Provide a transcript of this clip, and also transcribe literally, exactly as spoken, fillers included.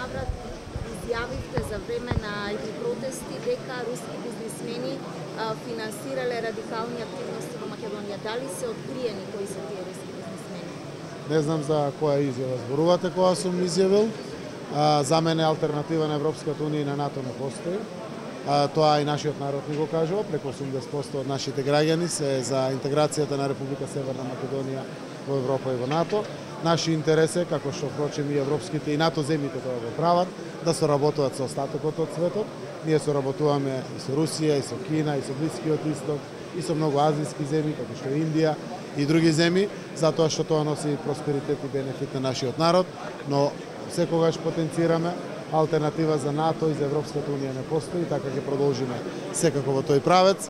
наврат изјавивте за време на едни протести дека руски бизнисмени а, финансирале радикални активности во Македонија. Дали се откриени кои се тие руски бизнисмени? Не знам за која изјава зборувате, која сум изјавил. А, за мене алтернатива на Европската унија и на НАТО не постои. А, тоа и нашиот народ ни го кажува, преку осумдесет проценти од нашите граѓани се за интеграцијата на Република Северна Македонија во Европа и во НАТО. Наши интерес е, како што впрочем и европските и НАТО земјите тоа го прават, да соработуваат со остатокот од светот. Ние соработуваме и со Русија, и со Кина, и со Блискиот Исток, и со многу азијски земји, како што е Индија и други земји, затоа што тоа носи просперитет и бенефит на нашиот народ, но секогаш потенцираме алтернатива за НАТО и за Европската унија не постои, така ќе продолжиме секако во тој правец.